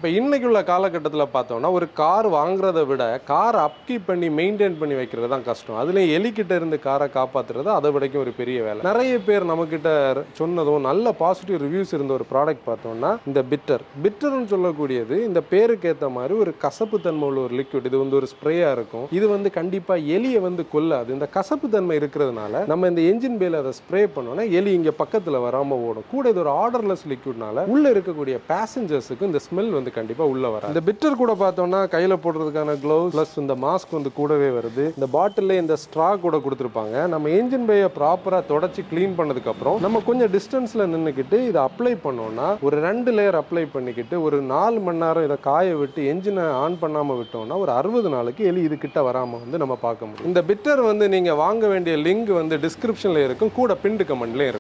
இப்போ இன்னைக்கு உள்ள காலகட்டத்தில் பார்த்தோம்னா ஒரு கார் வாங்குறதை விட கார் அப்கீப் பண்ணி மெயின்டைன் பண்ணி வைக்கிறது தான் கஷ்டம். அதுலேயும் எலிக்கிட்ட இருந்து காரை காப்பாற்றுறது அதை விடைக்கும் ஒரு பெரிய வேலை. நிறைய பேர் நம்மக்கிட்ட சொன்னதும் நல்ல பாசிட்டிவ் ரிவ்யூஸ் இருந்த ஒரு ப்ராடக்ட் பார்த்தோம்னா இந்த பிட்டர்னு சொல்லக்கூடியது இந்த பேருக்கு ஏற்ற மாதிரி ஒரு கசப்பு தன்மை உள்ள ஒரு லிக்விட். இது வந்து ஒரு ஸ்ப்ரேயாக இருக்கும். இது வந்து கண்டிப்பாக எலியை வந்து கொல்லாது. இந்த கசப்பு தன்மை இருக்கிறதுனால நம்ம இந்த என்ஜின் பேல அதை ஸ்ப்ரே பண்ணோம்னா எலி இங்கே பக்கத்தில் வராமல் ஓடும். கூட இது ஒரு ஆர்டர்லெஸ் லிக்விட்னால உள்ள இருக்கக்கூடிய பேசஞ்சர்ஸுக்கு இந்த ஸ்மெல் வந்து கண்டிப்பாக உள்ள வராது. இந்த பிட்டர் கூட பார்த்தோம்னா கையில் போடுறதுக்கான க்ளவுஸ் ப்ளஸ் இந்த மாஸ்க் வந்து கூடவே வருது. இந்த பாட்டில் இந்த ஸ்ட்ரா கூட கொடுத்துருப்பாங்க. நம்ம என்ஜின் பேயை ப்ராப்பராக தொடச்சி க்ளீன் பண்ணதுக்கப்புறம் நம்ம கொஞ்சம் டிஸ்டன்ஸில் நின்றுக்கிட்டு இதை அப்ளை பண்ணோம்னா ஒரு 2 லேயர் அப்ளை பண்ணிக்கிட்டு ஒரு 4 மணி நேரம் இதை காய விட்டு என்ஜினை ஆன் பண்ணாமல் விட்டோம்னா ஒரு 60 நாளுக்கு எலி இது கிட்ட வராமல் வந்து நம்ம பார்க்க முடியும். இந்த பிட்டர் வந்து நீங்கள் வாங்க வேண்டிய லிங்க் வந்து டிஸ்கிரிப்ஷனில் இருக்கும், கூட பின்டு கமெண்ட்லேயும் இருக்கும்.